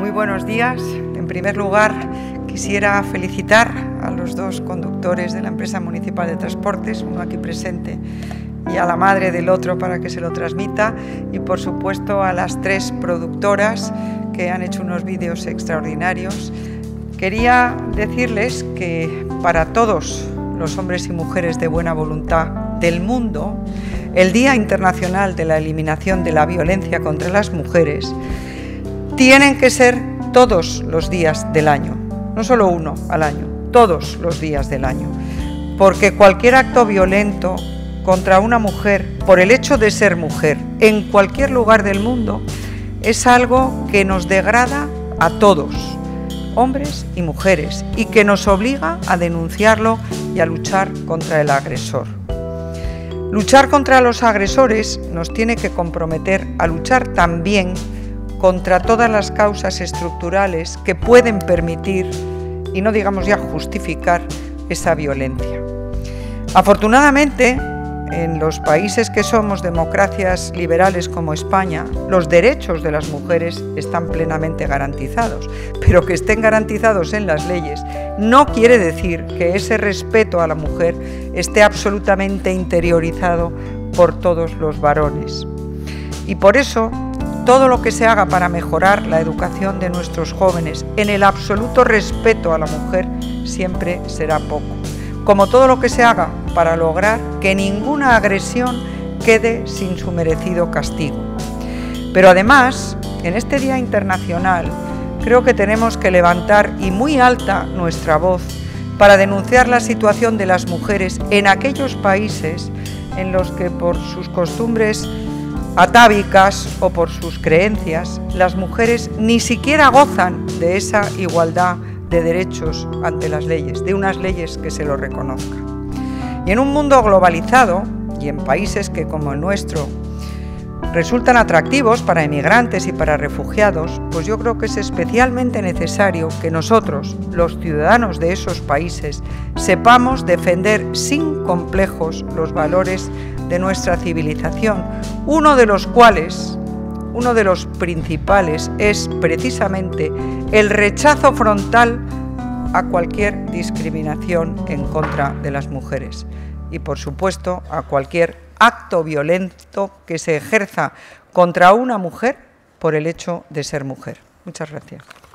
Muy buenos días. En primer lugar, quisiera felicitar a los dos conductores de la empresa municipal de transportes, uno aquí presente y a la madre del otro para que se lo transmita, y por supuesto a las tres productoras que han hecho unos vídeos extraordinarios. Quería decirles que para todos los hombres y mujeres de buena voluntad del mundo, el Día Internacional de la Eliminación de la Violencia contra las Mujeres tienen que ser todos los días del año, no solo uno al año, todos los días del año, porque cualquier acto violento contra una mujer, por el hecho de ser mujer, en cualquier lugar del mundo, es algo que nos degrada a todos, hombres y mujeres, y que nos obliga a denunciarlo y a luchar contra el agresor. Luchar contra los agresores nos tiene que comprometer a luchar también contra todas las causas estructurales que pueden permitir, y no digamos ya justificar, esa violencia. Afortunadamente, en los países que somos democracias liberales como España, los derechos de las mujeres están plenamente garantizados, pero que estén garantizados en las leyes no quiere decir que ese respeto a la mujer esté absolutamente interiorizado por todos los varones. Y por eso, todo lo que se haga para mejorar la educación de nuestros jóvenes en el absoluto respeto a la mujer siempre será poco, como todo lo que se haga para lograr que ninguna agresión quede sin su merecido castigo. Pero además, en este Día Internacional, creo que tenemos que levantar y muy alta nuestra voz para denunciar la situación de las mujeres en aquellos países en los que por sus costumbres atávicas o por sus creencias, las mujeres ni siquiera gozan de esa igualdad de derechos ante las leyes, de unas leyes que se lo reconozcan. Y en un mundo globalizado, y en países que como el nuestro resultan atractivos para emigrantes y para refugiados, pues yo creo que es especialmente necesario que nosotros, los ciudadanos de esos países, sepamos defender sin complejos los valores de nuestra civilización, uno de los principales es precisamente el rechazo frontal a cualquier discriminación en contra de las mujeres y, por supuesto, a cualquier acto violento que se ejerza contra una mujer por el hecho de ser mujer. Muchas gracias.